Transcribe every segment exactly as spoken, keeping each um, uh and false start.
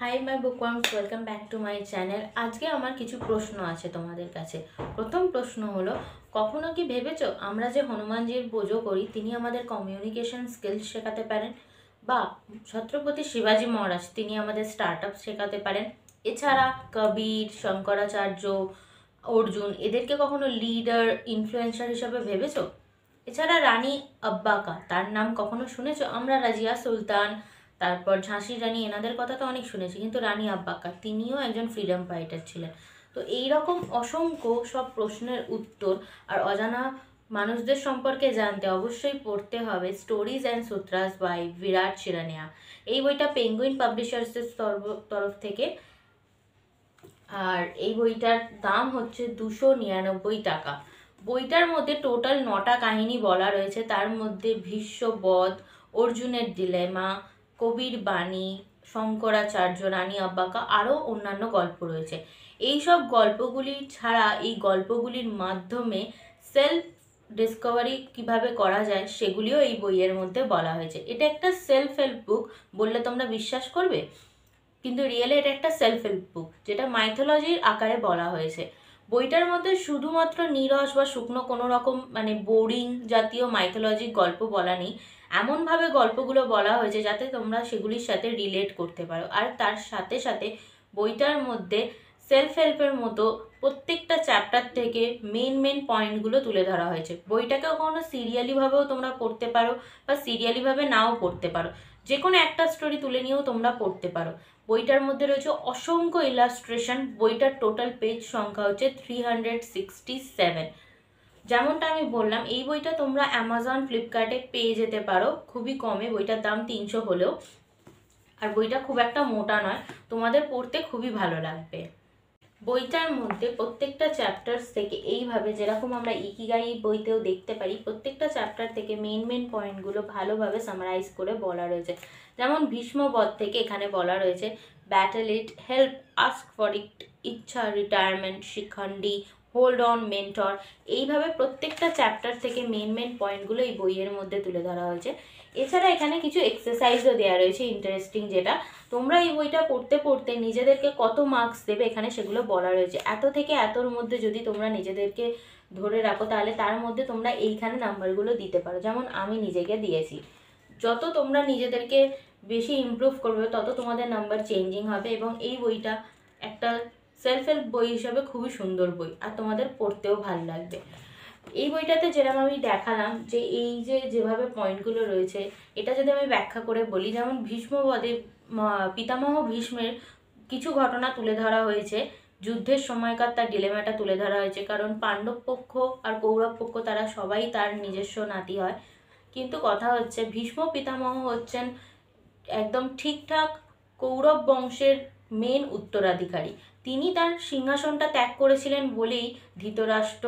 High my bookworms, welcome back to my channel. আজকে আমার কিছু প্রশ্ন আছে তোমাদের কাছে। প্রথম প্রশ্ন হলো, কখনো কি ভেবেছো আমরা যে হনুমানজির পুজো করি তিনি আমাদের কমিউনিকেশন স্কিলস শেখাতে পারেন, বা ছত্রপতি শিবাজি মহারাজ তিনি আমাদের স্টার্ট আপ শেখাতে পারেন। এছাড়া কবির, শঙ্করাচার্য, অর্জুন এদেরকে কখনো লিডার, ইনফ্লুয়েন্সার হিসাবে ভেবেছো? এছাড়া রানী আব্বাকা তার নাম কখনো শুনেছো? আমরা রাজিয়া সুলতান, তারপর ঝাঁসির রানী এনাদের কথা তো অনেক শুনেছি, কিন্তু রানী আব্বাকা তিনিও একজন ফ্রিডম ফাইটার ছিলেন। তো এই রকম অসংখ্য সব প্রশ্নের উত্তর আর অজানা মানুষদের সম্পর্কে জানতে অবশ্যই পড়তে হবে stories and sutras by Virat Chirania. এই বইটা পেঙ্গুইন পাবলিশার্সের তরফ থেকে, আর এই বইটার দাম হচ্ছে দুশো নিরানব্বই টাকা। বইটার মধ্যে টোটাল নটা কাহিনী বলা রয়েছে, তার মধ্যে ভীষ্মবধ, অর্জুনের ডিলেমা, কবির বাণী, শঙ্করাচার্য, রানী আব্বাকা আরও অন্যান্য গল্প রয়েছে। এই সব গল্পগুলি ছাড়া এই গল্পগুলির মাধ্যমে সেলফ ডিসকভারি কিভাবে করা যায় সেগুলিও এই বইয়ের মধ্যে বলা হয়েছে। এটা একটা সেলফ হেল্প বুক বললে তোমরা বিশ্বাস করবে, কিন্তু রিয়েলি এটা একটা সেলফ হেল্প বুক যেটা মাইথোলজির আকারে বলা হয়েছে। বইটার মধ্যে শুধুমাত্র নিরস বা শুকনো কোনো রকম মানে বোরিং জাতীয় মাইথোলজিক গল্প বলা নেই, এমনভাবে গল্পগুলো বলা হয়েছে যাতে তোমরা সেগুলির সাথে রিলেট করতে পারো। আর তার সাথে সাথে বইটার মধ্যে সেলফ হেল্পের মতো প্রত্যেকটা চ্যাপ্টার থেকে মেন মেন পয়েন্টগুলো তুলে ধরা হয়েছে। বইটাকে কোনো সিরিয়ালিভাবেও তোমরা পড়তে পারো বা সিরিয়ালিভাবে নাও পড়তে পারো, যে কোনো একটা স্টোরি তুলে নিয়েও তোমরা পড়তে পারো। বইটার মধ্যে রয়েছে অসংখ্য ইলাস্ট্রেশন। বইটার টোটাল পেজ সংখ্যা হচ্ছে থ্রি হান্ড্রেড সিক্সটি সেভেন। যেমনটা আমি বললাম, এই বইটা তোমরা অ্যামাজন, ফ্লিপকার্টে পেয়ে যেতে পারো খুবই কমে। বইটার দাম তিনশো হলেও, আর বইটা খুব একটা মোটা নয়, তোমাদের পড়তে খুবই ভালো লাগবে। বইটার মধ্যে প্রত্যেকটা চ্যাপ্টার্স থেকে এইভাবে যেরকম আমরা ইকিগাই বইতেও দেখতে পারি, প্রত্যেকটা চ্যাপ্টার থেকে মেন মেন পয়েন্টগুলো ভালোভাবে সামারাইজ করে বলা রয়েছে। যেমন ভীষ্মবধ থেকে এখানে বলা রয়েছে battle it, help, ask for it, ইচ্ছা, retirement, Shikhandi, hold on, mentor. এইভাবে প্রত্যেকটা চ্যাপ্টার থেকে মেন মেন পয়েন্টগুলো এই বইয়ের মধ্যে তুলে ধরা হয়েছে। এছাড়া এখানে কিছু এক্সারসাইজও দেওয়া রয়েছে ইন্টারেস্টিং, যেটা তোমরা এই বইটা পড়তে পড়তে নিজেদেরকে কত মার্কস দেবে এখানে সেগুলো বলা রয়েছে। এত থেকে এতর মধ্যে যদি তোমরা নিজেদেরকে ধরে রাখো তাহলে তার মধ্যে তোমরা এইখানে নাম্বারগুলো দিতে পারো। যেমন আমি নিজেকে দিয়েছি। যত তোমরা নিজেদেরকে বেশি ইমপ্রুভ করবে তত তোমাদের নাম্বার চেঞ্জিং হবে, এবং এই বইটা একটা সেলফ হেল্প বই হিসাবে খুবই সুন্দর বই, আর তোমাদের পড়তেও ভালো লাগবে। এই বইটাতে যেরকম আমি দেখালাম যে এই যে যেভাবে পয়েন্টগুলো রয়েছে, এটা যদি আমি ব্যাখ্যা করে বলি, যেমন ভীষ্মবধে পিতামহ ভীষ্মের কিছু ঘটনা তুলে ধরা হয়েছে। যুদ্ধের সময়কার তার ডিলেমাটা তুলে ধরা হয়েছে, কারণ পাণ্ডব পক্ষ আর কৌরব পক্ষ তারা সবাই তার নিজস্ব নাতি হয়, কিন্তু কথা হচ্ছে ভীষ্ম পিতামহ হচ্ছেন একদম ঠিকঠাক কৌরব বংশের মেন উত্তরাধিকারী। তিনি তার সিংহাসনটা ত্যাগ করেছিলেন বলেই ধৃতরাষ্ট্র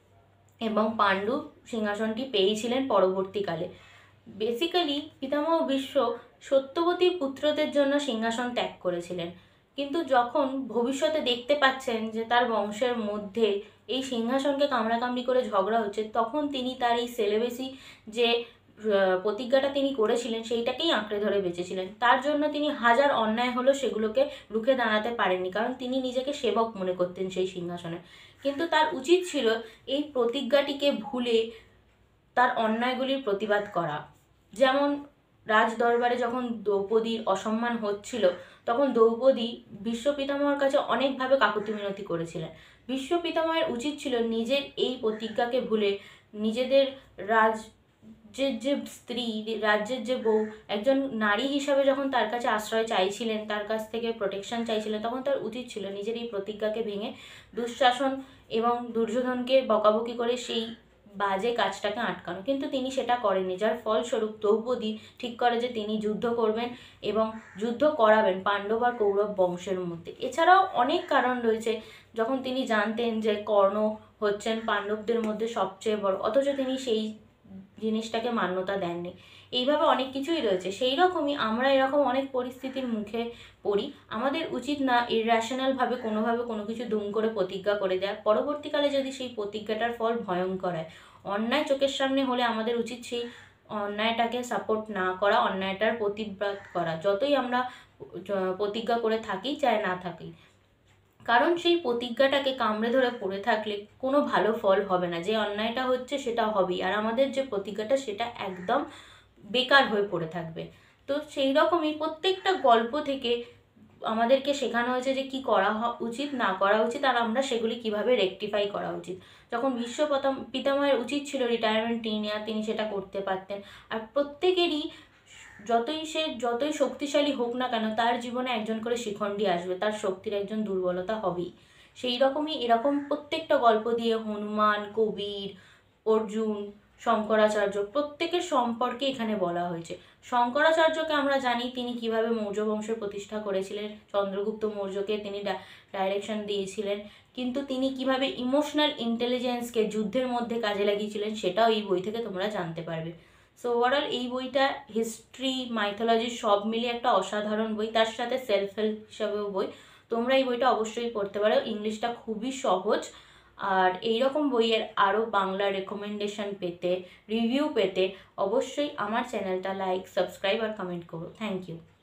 এবং পাণ্ডু সিংহাসনটি পেয়েছিলেন পরবর্তীকালে। বেসিক্যালি পিতামহ ভীষ্ম সত্যবতী পুত্রদের জন্য সিংহাসন ত্যাগ করেছিলেন, কিন্তু যখন ভবিষ্যতে দেখতে পাচ্ছেন যে তার বংশের মধ্যে এই সিংহাসনকে কামড়াকামড়ি করে ঝগড়া হচ্ছে, তখন তিনি তার এই সেলিবেসি যে প্রতিজ্ঞাটা তিনি করেছিলেন সেইটাকেই আঁকড়ে ধরে বেঁচেছিলেন। তার জন্য তিনি হাজার অন্যায় হলো সেগুলোকে রুখে দাঁড়াতে পারেননি, কারণ তিনি নিজেকে সেবক মনে করতেন সেই সিংহাসনে। কিন্তু তার উচিত ছিল এই প্রতিজ্ঞাটিকে ভুলে তার অন্যায়গুলির প্রতিবাদ করা। যেমন রাজ দরবারে যখন দ্রৌপদীর অসম্মান হচ্ছিল, তখন দ্রৌপদী ভীষ্ম পিতামহের কাছে অনেকভাবে কাকুতি মিনতি করেছিলেন। ভীষ্ম পিতামহের উচিত ছিল নিজের এই প্রতিজ্ঞাকে ভুলে নিজেদের রাজ যে যে স্ত্রী, রাজ্যের যে বউ, একজন নারী হিসাবে যখন তার কাছে আশ্রয় চাইছিলেন, তার কাছ থেকে প্রোটেকশন চাইছিলেন, তখন তার উচিত ছিল নিজের এই প্রতিজ্ঞাকে ভেঙে দুঃশাসন এবং দুর্যোধনকে বকাবকি করে সেই বাজে কাজটাকে আটকানো। কিন্তু তিনি সেটা করেননি, যার ফলস্বরূপ দ্রৌপদী ঠিক করে যে তিনি যুদ্ধ করবেন এবং যুদ্ধ করাবেন পাণ্ডব আর কৌরব বংশের মধ্যে। এছাড়াও অনেক কারণ রয়েছে। যখন তিনি জানতেন যে কর্ণ হচ্ছেন পাণ্ডবদের মধ্যে সবচেয়ে বড়, অথচ তিনি সেই জিনিসটাকে মান্যতা দেননি। এইভাবে অনেক কিছুই রয়েছে। সেই রকমই আমরা এরকম অনেক পরিস্থিতির মুখে পড়ি। আমাদের উচিত না ইররেশনালভাবে কোনোভাবে কোনো কিছু দুম করে প্রতিজ্ঞা করে দেয়, পরবর্তীকালে যদি সেই প্রতিজ্ঞাটার ফল ভয়ঙ্কর হয়। অন্যায় চোখের সামনে হলে আমাদের উচিত সেই অন্যায়টাকে সাপোর্ট না করা, অন্যায়টার প্রতিবাদ করা। যতই আমরা প্রতিজ্ঞা করে থাকি চাই না থাকি, কারণ সেই প্রতিজ্ঞাটাকে কামড়ে ধরে পড়ে থাকলে কোনো ভালো ফল হবে না। যে অন্যায়টা হচ্ছে সেটা হবেই, আর আমাদের যে প্রতিজ্ঞাটা সেটা একদম বেকার হয়ে পড়ে থাকবে। তো সেই রকমই প্রত্যেকটা গল্প থেকে আমাদেরকে শেখানো হয়েছে যে কি করা উচিত না করা উচিত, আর আমরা সেগুলি কিভাবে রেকটিফাই করা উচিত। যখন বিশ্ব পিতামহের উচিত ছিল রিটায়ারমেন্ট নিয়ে নেওয়া, তিনি সেটা করতে পারতেন। আর প্রত্যেকেরই যতই সে যতই শক্তিশালী হোক না কেন, তার জীবনে একজন করে শিখণ্ডী আসবে, তার শক্তির একজন দুর্বলতা হবেই। সেই রকমই এরকম প্রত্যেকটা গল্প দিয়ে হনুমান, কবির, অর্জুন, শঙ্করাচার্য প্রত্যেকের সম্পর্কে এখানে বলা হয়েছে। শঙ্করাচার্যকে আমরা জানি তিনি কিভাবে মৌর্য বংশের প্রতিষ্ঠা করেছিলেন, চন্দ্রগুপ্ত মৌর্যকে তিনি ডাইরেকশন দিয়েছিলেন, কিন্তু তিনি কিভাবে ইমোশনাল ইন্টেলিজেন্সকে যুদ্ধের মধ্যে কাজে লাগিয়েছিলেন সেটাও এই বই থেকে তোমরা জানতে পারবে। সো ওভারঅল এই বইটা হিস্ট্রি, মাইথোলজি সব মিলিয়ে একটা অসাধারণ বই, তার সাথে সেলফ হেল্প হিসাবেও বই। তোমরা এই বইটা অবশ্যই পড়তে পারো, ইংলিশটা খুবই সহজ। আর এইরকম বইয়ের আরও বাংলা রেকমেন্ডেশন পেতে, রিভিউ পেতে অবশ্যই আমার চ্যানেলটা লাইক, সাবস্ক্রাইব আর কমেন্ট করো। Thank you.